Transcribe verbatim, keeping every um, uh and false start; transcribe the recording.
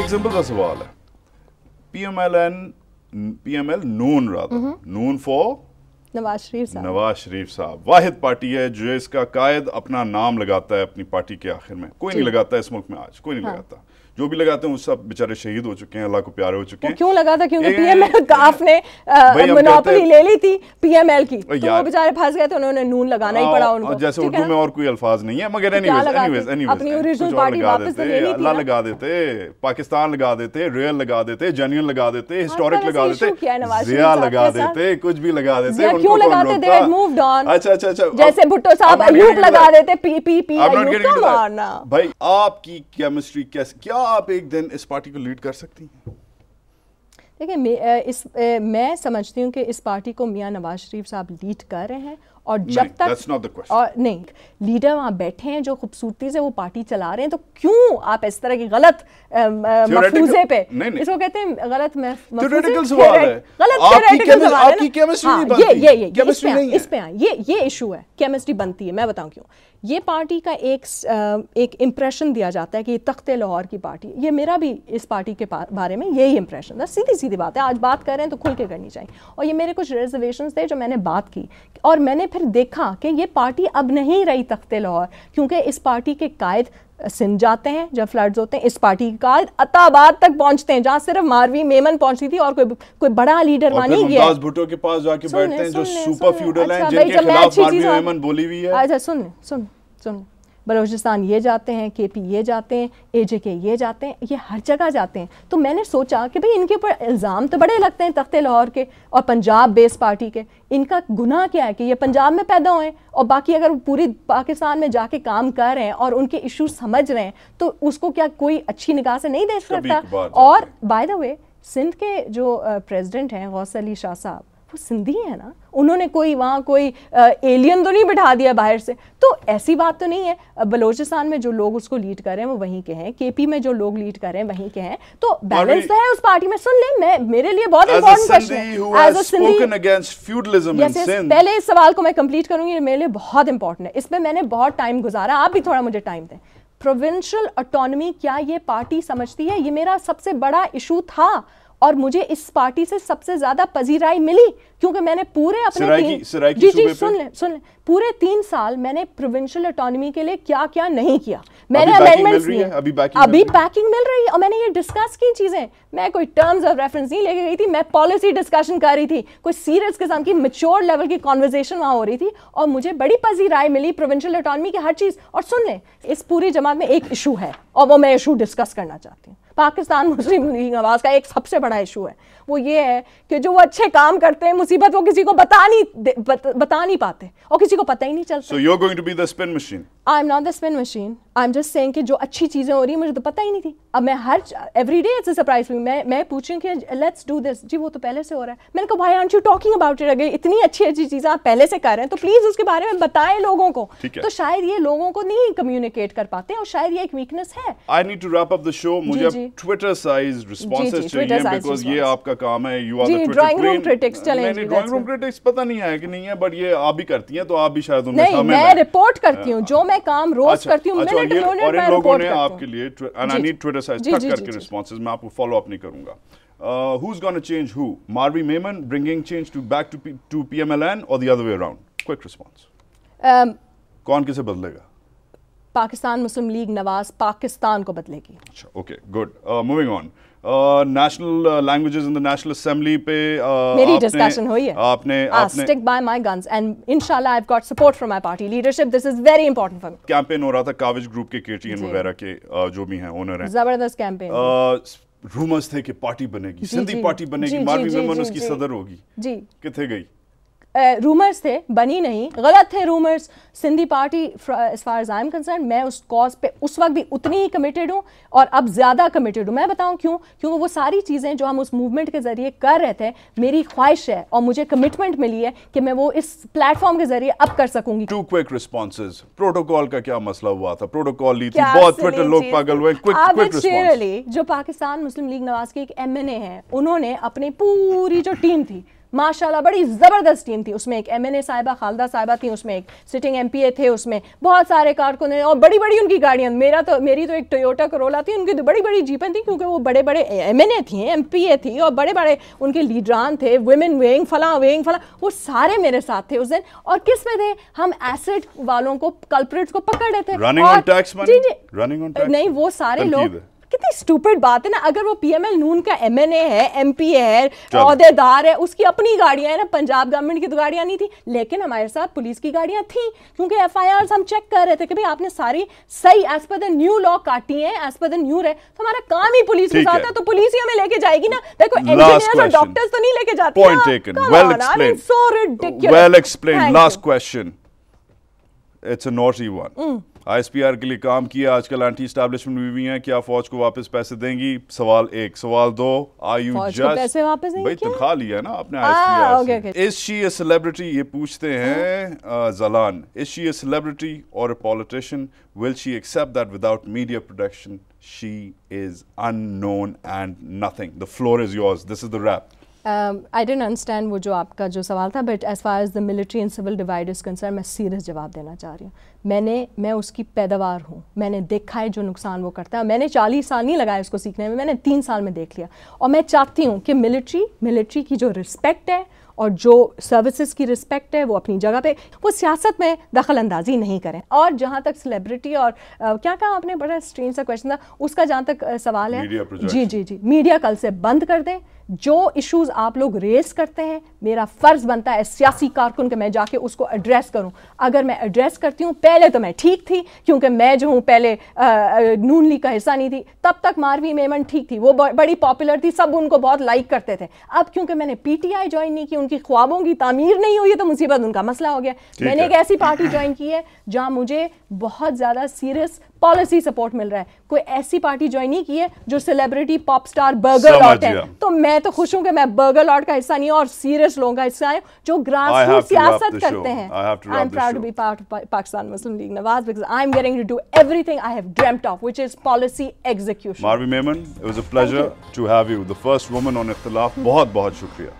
Simple सा सवाल है, P M L N P M L नून रादर नून फॉर नवाज शरीफ साहब नवाज शरीफ साहब वाहिद पार्टी है जो इसका कायद अपना नाम लगाता है अपनी पार्टी के आखिर में। कोई नहीं लगाता इस मुल्क में आज, कोई नहीं हाँ। लगाता। जो भी लगाते हैं वो सब बेचारे शहीद हो चुके हैं, अल्लाह को प्यारे हो चुके हैं। क्यों लगा था? क्योंकि पीएमएल काफ ने मोनोपोली ले ली थी पीएमएल की, तो वो बेचारे फंस गए, तो उन्होंने नून लगाना ही पड़ा उनको। जैसे उर्दू में और कोई अल्फाज नहीं है, मगर एनीवेज एनीवेज एनीवेज अपनी ओरिजिनल पार्टी वापस तो ले ली थी। अल्लाह लगा देते, पाकिस्तान लगा देते, रियल लगा देते, जेन्युइन लगा देते, हिस्टोरिक लगा देते, जिया लगा देते, कुछ भी लगाते। क्यों लगाते? They had moved on. अच्छा अच्छा अच्छा, जैसे भुट्टो साहब अयूब लगा देते, पी पी पी अयूब का मारना। भाई आपकी केमिस्ट्री कैसे, क्या आप एक दिन इस पार्टी को लीड कर सकती हैं? देखिए, इस मैं समझती हूँ कि इस पार्टी को मियां नवाज शरीफ साहब लीड कर रहे हैं, और जब तक that's not the question. और नहीं लीडर वहाँ बैठे हैं जो खूबसूरती से वो पार्टी चला रहे हैं, तो क्यों आप इस तरह की गलत मफूजे पे, इसको कहते हैं गलत थ्योरेटिकल सवाल है, गलत थ्योरेटिकल सवाल है, आपकी केमिस्ट्री नहीं बनती। ये ये केमिस्ट्री नहीं है, इस पे आए, ये ये इशू है, केमिस्ट्री बनती है। मैं बताऊं क्यों। ये पार्टी का एक एक इम्प्रेशन दिया जाता है कि ये तख्ते लाहौर की पार्टी, ये मेरा भी इस पार्टी के बारे में यही इम्प्रेशन है। सीधी सीधी बात है, आज बात कर रहे हैं तो खुल के करनी चाहिए। और ये मेरे कुछ रिजर्वेशंस थे जो मैंने बात की, और मैंने फिर देखा कि ये पार्टी अब नहीं रही तख्ते लाहौर, क्योंकि इस पार्टी के कायद सिंध जाते हैं जब फ्लड्स होते हैं, इस पार्टी के कायद अताबाद तक पहुंचते हैं, जहाँ सिर्फ मार्वी मेमन पहुंचती थी और कोई कोई बड़ा लीडर वहाँ नहीं गया। भुट्टो के पास जाके बैठते हैं जो सुपर फ्यूडल हैं, जिनके खिलाफ मार्वी मेमन बोली हुई है। अच्छा सुन सुन सुन बलोचिस्तान ये जाते हैं, के पी ये जाते हैं, ए जे के ये जाते हैं, ये हर जगह जाते हैं। तो मैंने सोचा कि भाई इनके ऊपर इल्ज़ाम तो बड़े लगते हैं तख्ते लाहौर के और पंजाब बेस पार्टी के, इनका गुनाह क्या है कि ये पंजाब में पैदा हुए, और बाकी अगर पूरी पाकिस्तान में जाके काम कर रहे हैं और उनके इशू समझ रहे हैं, तो उसको क्या कोई अच्छी निगाह से नहीं देख सकता। और बाय द वे सिंध के जो प्रेसिडेंट हैं गौस अली शाह साहब, वो सिंधी है ना, उन्होंने कोई वहाँ कोई एलियन तो नहीं बिठा दिया बाहर से। तो ऐसी बात तो नहीं है। बलोचिस्तान में जो लोग उसको लीड कर रहे हैं वो वहीं के हैं, केपी में जो लोग लीड कर रहे हैं वहीं के हैं, तो बैलेंस तो है उस पार्टी में। सुन ले, मैं मेरे लिए बहुत इंपॉर्टेंट क्वेश्चन है एज अ सिंधी। पहले इस सवाल को मैं कंप्लीट करूंगी, मेरे लिए बहुत इंपॉर्टेंट है, इस पर मैंने बहुत टाइम गुजारा, आप भी थोड़ा मुझे टाइम दें। प्रोविंशियल ऑटोनॉमी क्या ये पार्टी समझती है? ये मेरा सबसे बड़ा इशू था, और मुझे इस पार्टी से सबसे ज्यादा पजीराई मिली, क्योंकि मैंने पूरे अपने सराइकी, तीन सराइकी जी जी सुन ले सुन ले पूरे तीन साल मैंने प्रोविंशियल ऑटोनॉमी के लिए क्या क्या नहीं किया। मैंने अमेंडमेंट्स लिए, अभी अभी बैकिंग मिल रही है, और मैंने ये डिस्कस की चीजें। मैं कोई टर्म्स ऑफ रेफरेंस नहीं लेके गई थी, मैं पॉलिसी डिस्कशन कर रही थी, कोई सीरियस किस्म की मैच्योर लेवल की कॉन्वर्जेशन वहाँ हो रही थी, और मुझे बड़ी पजीराई मिली प्रोविंशियल ऑटोनॉमी की हर चीज। और सुन ले, इस पूरी जमात में एक इशू है, और वो मैं इशू डिस्कस करना चाहती हूँ। पाकिस्तान मुस्लिम लीग नवाज का एक सबसे बड़ा इशू है, वो ये है कि जो वो अच्छे काम करते हैं मुसीबत वो किसी को बता नहीं बत, बता नहीं पाते, और किसी को पता ही नहीं चलता। So you're going to be the spin machine? I'm not the spin machine. I'm just saying कि जो अच्छी चीजें हो रही हैं मुझे तो पता ही नहीं थी। अब मैं हर every day it's a surprise for me. मैं मैं पूछूं कि let's do this, जी वो तो पहले से हो रहा है। मैंने कहा why aren't you talking about it? अगर इतनी अच्छी अच्छी चीजें आप पहले से कर रहे हैं तो प्लीज उसके बारे में बताएं लोगों को। तो शायद ये लोगों को नहीं कम्युनिकेट कर पाते, और शायद ये एक वीकनेस है। I need to wrap up the show. मुझे अब Twitter size responses चाहिए, because ये आपका काम है, you are the Twitter drawing room critics चलें। नहीं ड्राइंग रूम क्रिटिक्स पता नहीं है कि नहीं है, बट ये आप भी करती हैं, तो आप भी शायद उनमें नहीं, मैं रिपोर्ट करती हूँ, जो मैं काम रोज करती हूँ, और इन लोगों ने आपके लिए, and I need Twitter size तक करके responses, मैं आपको follow up नहीं करूँगा। Uh, who's going to change who? Marvi Memon bringing change to back to P, to P M L N, or the other way around? Quick response. Um, कौन किसे बदलेगा? पाकिस्तान मुस्लिम लीग नवाज पाकिस्तान को बदलेगी। अच्छा, okay, good. Uh, moving on. National languages in the national assembly पे uh, मेरी discussion हुई है। आपने आपने stick by my guns and इंशाल्लाह I have got support from my party leadership, this is very important for me. Campaign हो रहा था काविज ग्रुप के केटीएन वगैरह के uh, जो भी हैं ओनर हैं, जबरदस्त कैंपेन। रूमर्स थे कि पार्टी बनेगी, सिंधी पार्टी बनेगी, मार्वी मेमन उसकी सदर होगी, जी किथे गई? रूमर्स थे, बनी नहीं, गलत थे rumours. Sindhi party as far as I am concern, मैं उस कॉज पे उस वक्त भी उतनी ही कमिटेड हूँ, और अब ज़्यादा कमिटेड हूँ। मैं बताऊँ क्यों? क्योंकि वो सारी चीज़ें जो हम उस मूवमेंट के ज़रिए कर रहे थे, मेरी ख्वाहिश है और मुझे कमिटमेंट मिली है कि मैं वो इस प्लेटफॉर्म के ज़रिए अब कर सकूंगी। Two quick responses. प्रोटोकॉल का क्या मसला हुआ था? प्रोटोकॉल ली थी, बहुत ट्विटर लोग पागल हुए। Quick quick response. जो पाकिस्तान मुस्लिम लीग नवाज के एक एम एन ए हैं, उन्होंने अपनी पूरी जो टीम थी माशाल्लाह बड़ी ज़बरदस्त टीम थी. उसमें एक एम एन ए साहिबा खालदा साहिबा थी, उसमें एक सिटिंग एम पी ए थे, उसमें बहुत सारे कारकुन और बड़ी बड़ी उनकी गाड़ियाँ. मेरा तो मेरी तो एक टोयोटा करोला थी, उनकी तो बड़ी बड़ी जीपें थी क्योंकि वो बड़े बड़े एम एन ए थी, एम पी ए थी और बड़े बड़े उनके लीडरान थे, वुमेन विंग फला विंग फला, वो सारे मेरे साथ थे उस दिन. और किस पे थे हम? एसिड वालों को, कल्प्रिट्स को पकड़ रहे थे. Running on tax money? जी जी, रनिंग ऑन टैक्स. नहीं, वो सारे लोग, कितनी स्टूपिड बात है ना. अगर वो पी एम एल नून का एम एन ए है, एम पी ए है, अहदेदार है, उसकी अपनी गाड़ियां हैं ना, पंजाब गवर्नमेंट की तो गाड़ियां नहीं थी, लेकिन हमारे साथ पुलिस की गाड़ियां थी क्योंकि एफ आई आर हम चेक कर रहे थे कि भाई आपने सारी सही as per the new law काटी है, एज पर द न्यू है. तो हमारा काम ही पुलिस के साथ है, तो पुलिस ही हमें लेके जाएगी ना. देखो इंजीनियर्स और डॉक्टर्स तो नहीं लेके जाती. Point taken, well explained, so ridiculous, well explained. Last question, it's a naughty one. I S P R के लिए काम किया, आजकल एंटी एस्टैब्लिशमेंट भी हैं, क्या फौज को वापस पैसे देंगी? सवाल एक. सवाल दो, आर यू जस्ट पैसे वापस देंगे? भाई तनख्वाह लिया है ना आपने आई एस पी आर से. Is she a celebrity? ये पूछते हैं Jalan. Is she a celebrity और a politician? Will she accept that without media protection she is unknown and nothing? The floor is yours. This is the rap. I don't understand वो जो आपका जो सवाल था, but as far as the military and civil divide is concern, मैं serious जवाब देना चाह रही हूँ. मैंने मैं उसकी पैदावार हूँ, मैंने देखा है जो नुकसान वो करता है. मैंने चालीस साल नहीं लगाए उसको सीखने में, मैंने तीन साल में देख लिया. और मैं चाहती हूँ कि मिलिट्री मिलिट्री की जो रिस्पेक्ट है और जो सर्विसेज की रिस्पेक्ट है वो अपनी जगह पे, वो सियासत में दखल अंदाजी नहीं करें. और जहाँ तक सेलिब्रिटी और uh, क्या कहा आपने, बड़ा स्ट्रेंज सा क्वेश्चन था, उसका जहाँ तक uh, सवाल है, जी जी जी, मीडिया कल से बंद कर दें. जो इश्यूज आप लोग रेस करते हैं, मेरा फ़र्ज़ बनता है सियासी कारकुन कि मैं जाके उसको एड्रेस करूं. अगर मैं एड्रेस करती हूं, पहले तो मैं ठीक थी क्योंकि मैं जो हूं पहले नून लीग का हिस्सा नहीं थी, तब तक मारवी मेमन ठीक थी, वो बड़ी पॉपुलर थी, सब उनको बहुत लाइक करते थे. अब क्योंकि मैंने पी टी आई ज्वाइन नहीं की, उनकी ख्वाबों की तामीर नहीं हुई, तो मुसीबत उनका मसला हो गया. मैंने एक ऐसी पार्टी ज्वाइन की है जहाँ मुझे बहुत ज़्यादा सीरियस पॉलिसी सपोर्ट मिल रहा है. कोई ऐसी पार्टी ज्वाइन नहीं की है जो celebrity pop star burger lot है. तो मैं तो खुश हूं कि मैं बर्गर लॉट का हिस्सा नहीं हूं और सीरियस लोगों का हिस्सा है जो ग्रास रूट सियासत करते हैं. I am proud to be part of Pakistan Muslim League Nawaz because I am getting to do everything I have dreamed of which is policy execution. Marvi Memon, it was a pleasure to have you, the first woman on Ikhtilaf. बहुत बहुत शुक्रिया.